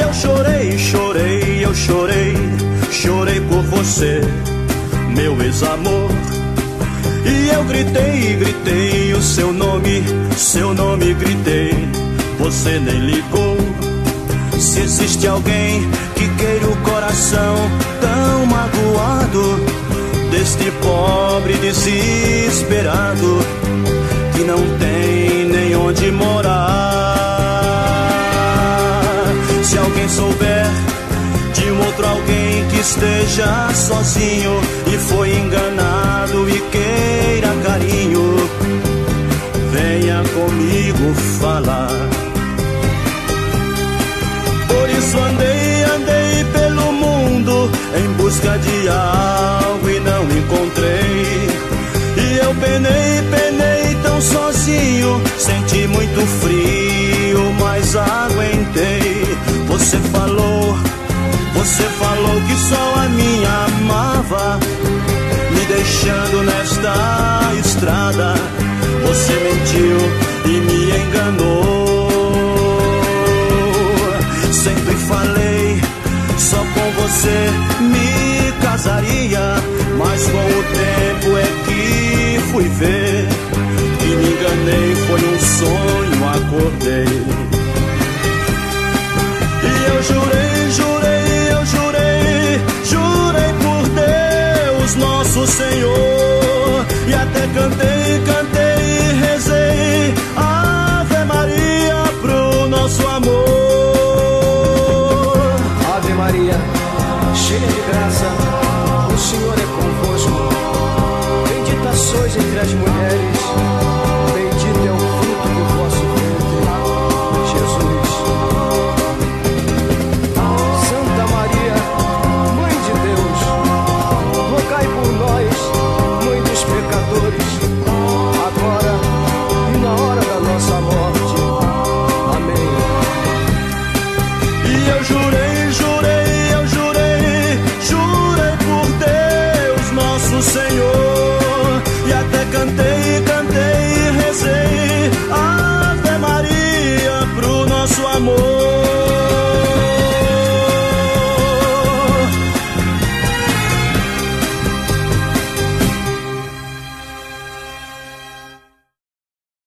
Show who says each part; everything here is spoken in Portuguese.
Speaker 1: eu chorei, chorei, eu chorei, chorei por você, meu ex-amor. E eu gritei, gritei o seu nome gritei, você nem ligou. Se existe alguém que queira o coração tão magoado deste pobre desesperado que não tem nem onde morar. Se alguém souber de um outro alguém que esteja sozinho e foi enganado e queira carinho, venha comigo falar. Por isso andei, andei pelo mundo em busca de algo e não encontrei. E eu penei, penei tão sozinho, senti muito frio, mas aguentei. Você falou que só a mim amava, me deixando nesta estrada. Você mentiu e me enganou. Sempre falei, só com você me casaria, mas com o tempo é que fui ver que me enganei, foi um sonho, acordei. E eu jurei, jurei, eu jurei, jurei por Deus, nosso Senhor, e até cantei